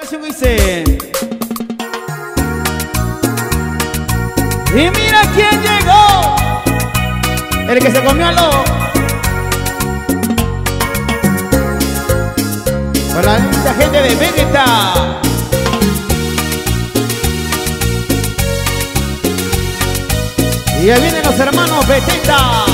Dice. Y mira quién llegó, el que se comió al lobo. Para la linda gente de Vegeta. Y ahí vienen los hermanos Vegeta.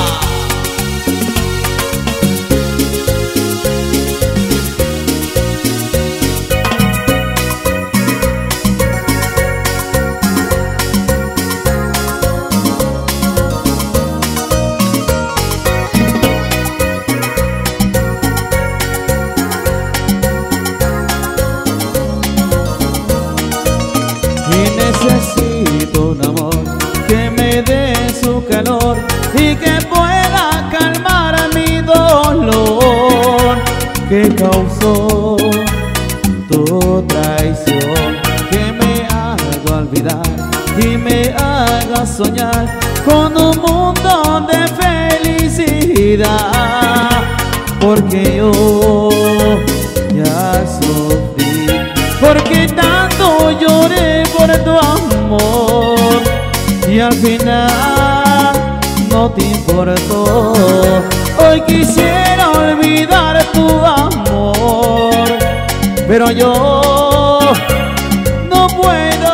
Necesito un amor que me dé su calor y que pueda calmar mi dolor que causó tu traición, que me haga olvidar y me haga soñar con un mundo de felicidad, porque yo ya sufrí, porque tanto lloré por tu amor y al final no te importó. Hoy quisiera olvidar tu amor, pero yo no puedo.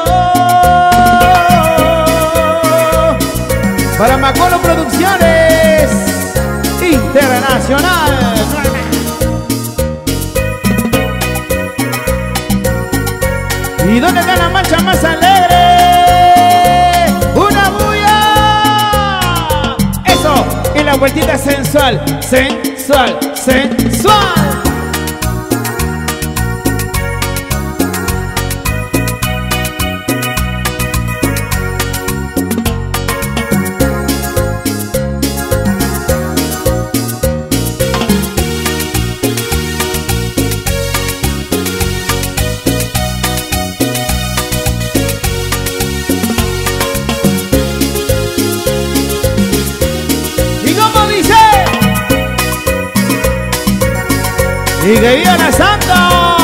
Para Macolo Producciones Internacional. ¿Y dónde está la marcha más alegre? ¡Una bulla! Eso, y la vueltita sensual, sensual, sensual. ¡Y que viva la Santa!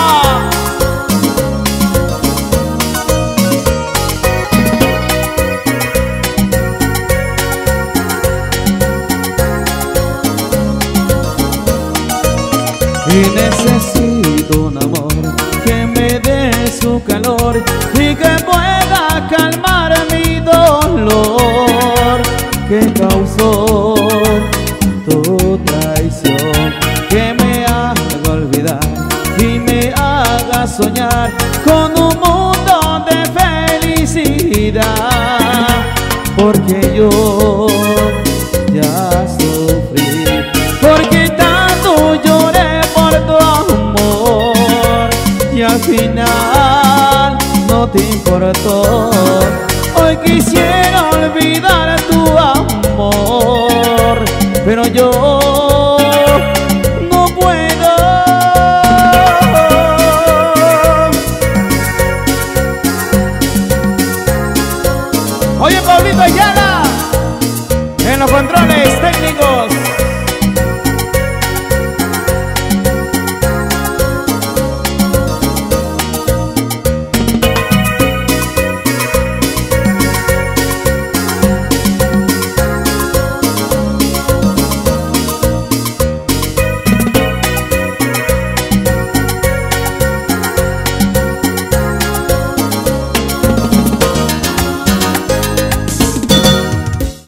Y necesito un amor que me dé su calor y que pueda calmar mi dolor que causó tu traición, que me haga olvidar y me haga soñar con un mundo de felicidad, porque yo ya sufrí, porque tanto lloré por tu amor y al final no te importó. Hoy quisiera olvidar tu amor, pero yo